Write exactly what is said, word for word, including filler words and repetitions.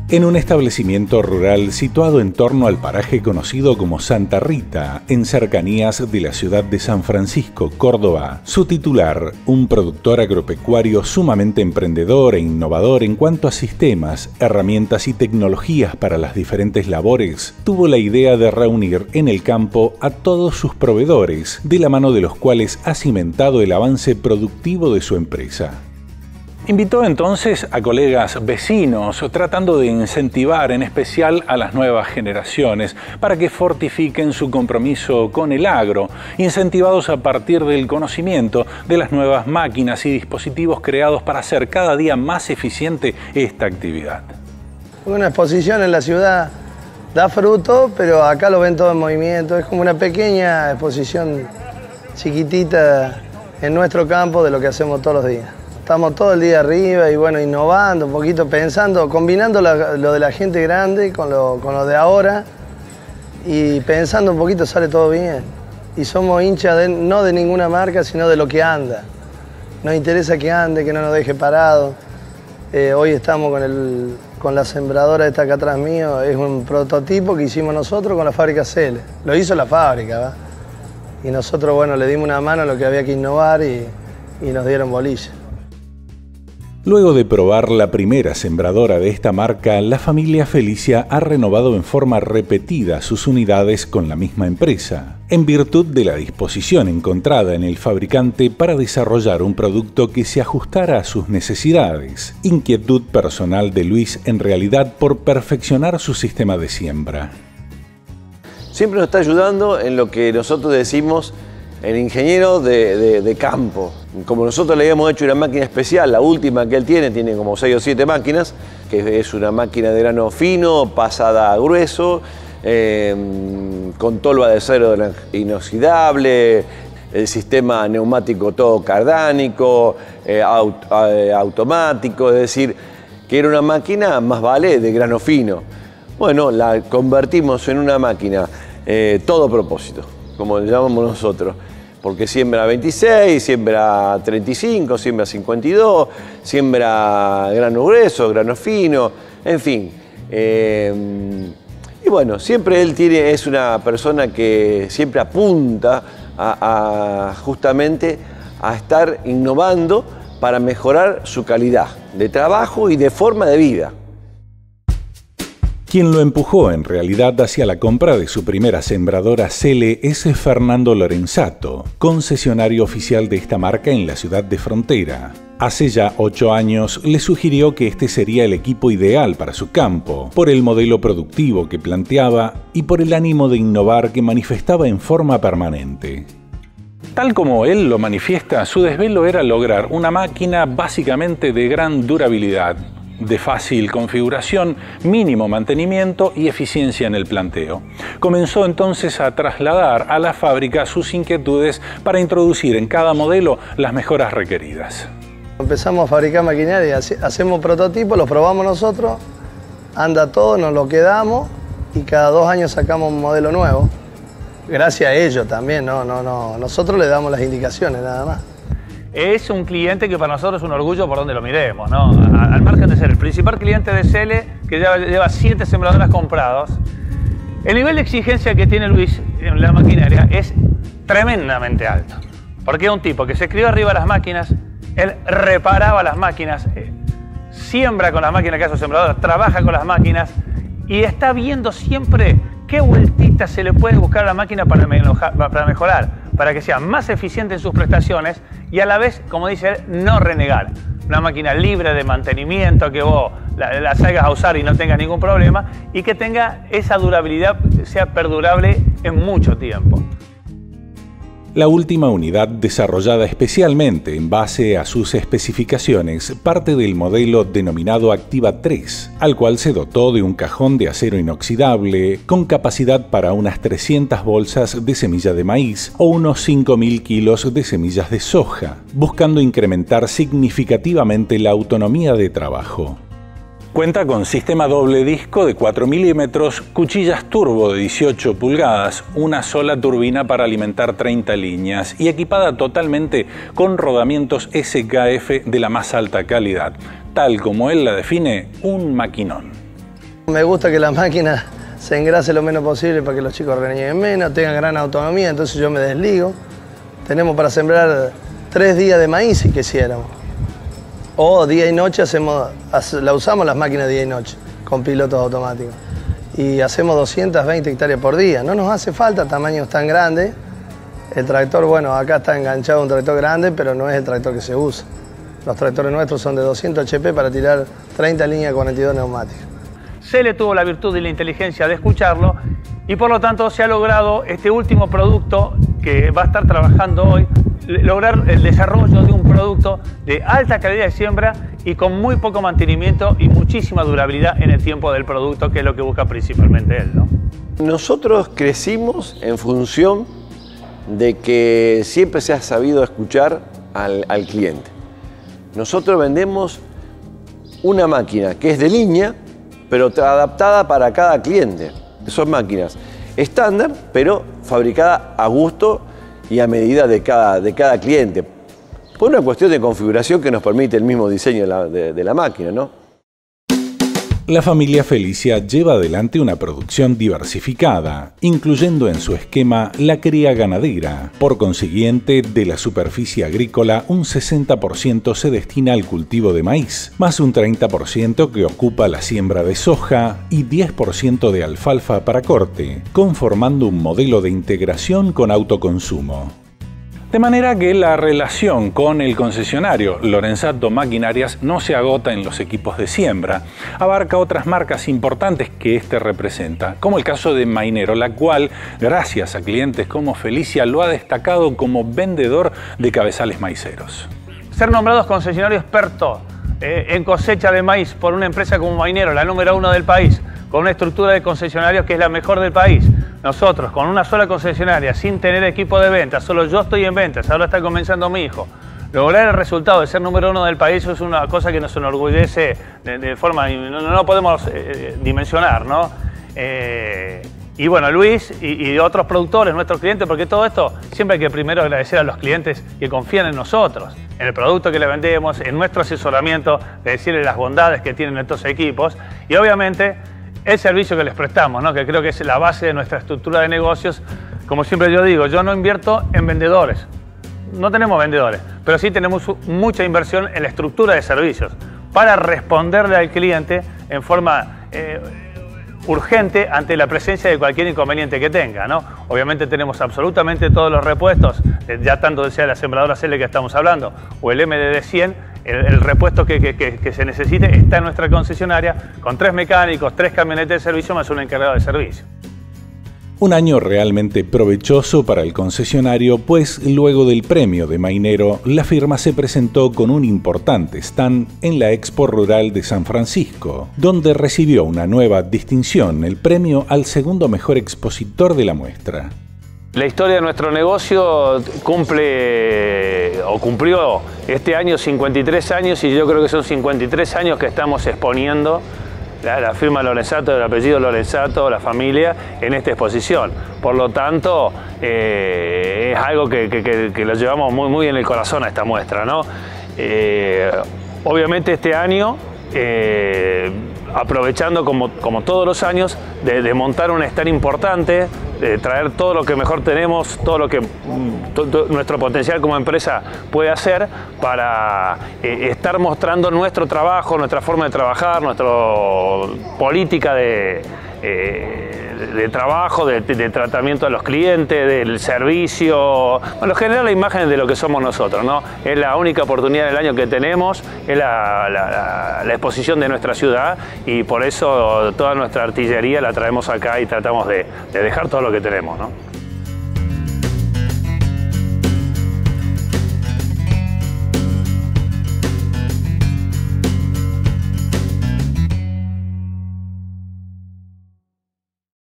En un establecimiento rural situado en torno al paraje conocido como Santa Rita, en cercanías de la ciudad de San Francisco, Córdoba, su titular, un productor agropecuario sumamente emprendedor e innovador en cuanto a sistemas, herramientas y tecnologías para las diferentes labores, tuvo la idea de reunir en el campo a todos sus proveedores, de la mano de los cuales ha cimentado el avance productivo de su empresa. Invitó entonces a colegas vecinos, tratando de incentivar en especial a las nuevas generaciones para que fortifiquen su compromiso con el agro, incentivados a partir del conocimiento de las nuevas máquinas y dispositivos creados para hacer cada día más eficiente esta actividad. Una exposición en la ciudad da fruto, pero acá lo ven todo en movimiento. Es como una pequeña exposición chiquitita en nuestro campo de lo que hacemos todos los días. Estamos todo el día arriba y bueno, innovando, un poquito pensando, combinando la, lo de la gente grande con lo, con lo de ahora y pensando un poquito sale todo bien. Y somos hinchas de, no de ninguna marca, sino de lo que anda. Nos interesa que ande, que no nos deje parado. Eh, hoy estamos con, el, con la sembradora esta acá atrás mío, es un prototipo que hicimos nosotros con la fábrica Cele. Lo hizo la fábrica, ¿va? Y nosotros, bueno, le dimos una mano a lo que había que innovar y, y nos dieron bolilla. Luego de probar la primera sembradora de esta marca, la familia Felicia ha renovado en forma repetida sus unidades con la misma empresa, en virtud de la disposición encontrada en el fabricante para desarrollar un producto que se ajustara a sus necesidades. Inquietud personal de Luis en realidad por perfeccionar su sistema de siembra. Siempre nos está ayudando en lo que nosotros decimos el ingeniero de, de, de campo. Como nosotros le habíamos hecho una máquina especial, la última que él tiene, tiene como seis o siete máquinas, que es una máquina de grano fino, pasada a grueso, eh, con tolva de acero inoxidable, el sistema neumático todo cardánico, eh, aut, eh, automático, es decir, que era una máquina más vale de grano fino. Bueno, la convertimos en una máquina eh, todo propósito, como le llamamos nosotros, porque siembra veintiséis, siembra treinta y cinco, siembra cincuenta y dos, siembra grano grueso, grano fino, en fin. Eh, y bueno, siempre él tiene, es una persona que siempre apunta a, a justamente a estar innovando para mejorar su calidad de trabajo y de forma de vida. Quien lo empujó en realidad hacia la compra de su primera sembradora Cele es Fernando Lorenzato, concesionario oficial de esta marca en la ciudad de Frontera. Hace ya ocho años le sugirió que este sería el equipo ideal para su campo, por el modelo productivo que planteaba y por el ánimo de innovar que manifestaba en forma permanente. Tal como él lo manifiesta, su desvelo era lograr una máquina básicamente de gran durabilidad, de fácil configuración, mínimo mantenimiento y eficiencia en el planteo. Comenzó entonces a trasladar a la fábrica sus inquietudes para introducir en cada modelo las mejoras requeridas. Empezamos a fabricar maquinaria, hacemos prototipos, los probamos nosotros, anda todo, nos lo quedamos y cada dos años sacamos un modelo nuevo. Gracias a ellos también, no, no, no. Nosotros le damos las indicaciones nada más. Es un cliente que para nosotros es un orgullo por donde lo miremos, ¿no? Al margen de ser el principal cliente de Cele, que lleva, lleva siete sembradoras compradas, el nivel de exigencia que tiene Luis en la maquinaria es tremendamente alto. Porque es un tipo que se escribió arriba de las máquinas, él reparaba las máquinas, eh, siembra con las máquinas que hace su sembradora, trabaja con las máquinas y está viendo siempre qué vueltita se le puede buscar a la máquina para, para mejorar, para que sea más eficiente en sus prestaciones y a la vez, como dice él, no renegar. Una máquina libre de mantenimiento, que vos la, la salgas a usar y no tengas ningún problema y que tenga esa durabilidad, sea perdurable en mucho tiempo. La última unidad, desarrollada especialmente en base a sus especificaciones, parte del modelo denominado Activa tres, al cual se dotó de un cajón de acero inoxidable con capacidad para unas trescientas bolsas de semilla de maíz o unos cinco mil kilos de semillas de soja, buscando incrementar significativamente la autonomía de trabajo. Cuenta con sistema doble disco de cuatro milímetros, cuchillas turbo de dieciocho pulgadas, una sola turbina para alimentar treinta líneas y equipada totalmente con rodamientos S K F de la más alta calidad, tal como él la define, un maquinón. Me gusta que la máquina se engrase lo menos posible para que los chicos renieguen menos, tengan gran autonomía, entonces yo me desligo. Tenemos para sembrar tres días de maíz si quisiéramos. O día y noche hacemos, la usamos las máquinas día y noche, con pilotos automáticos. Y hacemos doscientas veinte hectáreas por día. No nos hace falta tamaños tan grandes. El tractor, bueno, acá está enganchado un tractor grande, pero no es el tractor que se usa. Los tractores nuestros son de doscientos H P para tirar treinta líneas cuarenta y dos neumáticas. Cele tuvo la virtud y la inteligencia de escucharlo y por lo tanto se ha logrado este último producto que va a estar trabajando hoy, lograr el desarrollo de un producto de alta calidad de siembra y con muy poco mantenimiento y muchísima durabilidad en el tiempo del producto, que es lo que busca principalmente él, ¿no? Nosotros crecimos en función de que siempre se ha sabido escuchar al, al cliente. Nosotros vendemos una máquina que es de línea, pero adaptada para cada cliente. Son máquinas estándar, pero fabricadas a gusto y a medida de cada, de cada cliente. Por una cuestión de configuración que nos permite el mismo diseño de la, de, de la máquina, ¿no? La familia Felicia lleva adelante una producción diversificada, incluyendo en su esquema la cría ganadera. Por consiguiente, de la superficie agrícola, un sesenta por ciento se destina al cultivo de maíz, más un treinta por ciento que ocupa la siembra de soja y diez por ciento de alfalfa para corte, conformando un modelo de integración con autoconsumo. De manera que la relación con el concesionario Lorenzato Maquinarias no se agota en los equipos de siembra, abarca otras marcas importantes que este representa, como el caso de Mainero, la cual, gracias a clientes como Felicia, lo ha destacado como vendedor de cabezales maiceros. Ser nombrados concesionario experto eh, en cosecha de maíz por una empresa como Mainero, la número uno del país, con una estructura de concesionarios que es la mejor del país. Nosotros, con una sola concesionaria, sin tener equipo de ventas, solo yo estoy en ventas, ahora está comenzando mi hijo. Lograr el resultado de ser número uno del país es una cosa que nos enorgullece de, de forma, no, no podemos eh, dimensionar, ¿no? Eh, y bueno, Luis y, y otros productores, nuestros clientes, porque todo esto siempre hay que primero agradecer a los clientes que confían en nosotros, en el producto que le vendemos, en nuestro asesoramiento, de decirles las bondades que tienen estos equipos y obviamente el servicio que les prestamos, ¿no? Que creo que es la base de nuestra estructura de negocios. Como siempre yo digo, yo no invierto en vendedores, no tenemos vendedores, pero sí tenemos mucha inversión en la estructura de servicios para responderle al cliente en forma eh, urgente ante la presencia de cualquier inconveniente que tenga, ¿no? Obviamente tenemos absolutamente todos los repuestos, ya tanto sea la sembradora Cele que estamos hablando o el M D D cien, el, el repuesto que, que, que, que se necesite está en nuestra concesionaria con tres mecánicos, tres camionetas de servicio más un encargado de servicio. Un año realmente provechoso para el concesionario, pues luego del premio de Mainero, la firma se presentó con un importante stand en la Expo Rural de San Francisco, donde recibió una nueva distinción, el premio al segundo mejor expositor de la muestra. La historia de nuestro negocio cumple o cumplió este año cincuenta y tres años y yo creo que son cincuenta y tres años que estamos exponiendo la, la firma Lorenzato, el apellido Lorenzato, la familia, en esta exposición. Por lo tanto, eh, es algo que, que, que, que lo llevamos muy, muy en el corazón a esta muestra, ¿no? Eh, obviamente este año, eh, aprovechando como, como todos los años, de, de montar un stand importante, de traer todo lo que mejor tenemos, todo lo que to, to, nuestro potencial como empresa puede hacer para eh, estar mostrando nuestro trabajo, nuestra forma de trabajar, nuestra política de, eh, de trabajo, de, de tratamiento a los clientes, del servicio, bueno, generar la imagen de lo que somos nosotros, ¿no? Es la única oportunidad del año que tenemos, es la, la, la exposición de nuestra ciudad y por eso toda nuestra artillería la traemos acá y tratamos de, de dejar todo lo que tenemos, ¿no?